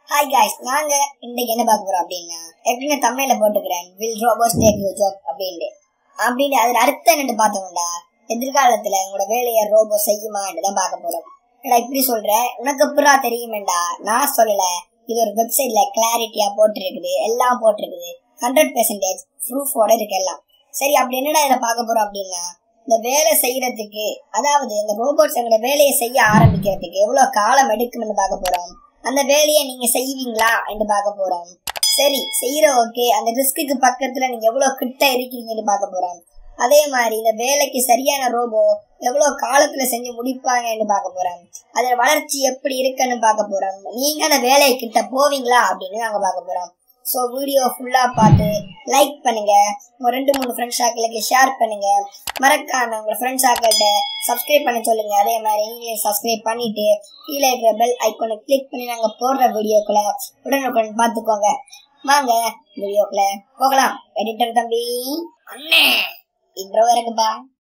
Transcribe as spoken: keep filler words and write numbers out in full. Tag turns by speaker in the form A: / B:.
A: Hi guys, நாங்க இன்னைக்கு என்ன பார்க்க போறோம் அப்படின்னா எப்படின்னா தமிழ்ல போட்டுக்கிறேன் will robots take your job அப்படின்ட்டு அப்படின்னு அதுல அர்த்தம் என்னன்னு பார்த்தோம்னா எதிர்காலத்துல உங்களோட வேலையை ரோபோ செய்யுமான்னு தான் பார்க்க போறோம். ஏடா இப்படி சொல்றேன், உனக்கு எப்படா தெரியுமேண்டா? நான் சொல்லல, இது ஒரு வெப்சைட்ல கிளாரிட்டியா போட்டிருக்குது, எல்லாம் போட்டிருக்குது, ஹண்ட்ரட் பெர்சன்டேஜ் ப்ரூஃபோட இருக்கு எல்லாம். சரி, அப்படி என்னடா இதை பார்க்க போறோம் அப்படின்னா இந்த வேலை செய்யறதுக்கு, அதாவது இந்த ரோபோட்ஸ் எங்களோட வேலையை செய்ய ஆரம்பிக்கிறதுக்கு எவ்வளவு காலம் எடுக்கும்னு பார்க்க போறோம். அந்த வேலையை நீங்க செய்வீங்களா என்று பார்க்க போறோம். சரி, செய்யற ஓகே, அந்த ரிஸ்க்கு பக்கத்துல நீங்க எவ்வளவு கிட்ட இருக்கீங்கன்னு பார்க்க போறோம். அதே மாதிரி இந்த வேலைக்கு சரியான ரோபோ எவ்வளவு காலத்துல செஞ்சு முடிப்பாங்கன்னு பார்க்க போறோம். அதோட வளர்ச்சி எப்படி இருக்குன்னு பார்க்க போறோம். நீங்க அந்த வேலை கிட்ட போவீங்களா அப்படின்னு நாங்க பார்க்க போறோம். ஸோ வீடியோ ஃபுல்லா பார்த்து லைக் பண்ணுங்க, உங்க ரெண்டு மூணு ஃப்ரெண்ட்ஸ் ஆக்களுக்கு ஷேர் பண்ணுங்க, மறக்காம உங்க ஃப்ரெண்ட்ஸ் ஆக்கள்கிட்ட சப்ஸ்கிரைப் பண்ண சொல்லுங்க. அதே மாதிரி நீங்களும் சப்ஸ்கிரைப் பண்ணிட்டு கீழே இருக்கிற பெல் ஐக்கானை கிளிக் பண்ணி நாங்க போடுற வீடியோக்களை உடனுக்குடன் பார்த்துக்கோங்க. வாங்க வீடியோக்குள்ள போகலாம். எடிட்டர் தம்பி அண்ணே இன்ட்ரோ இருக்குப்பா.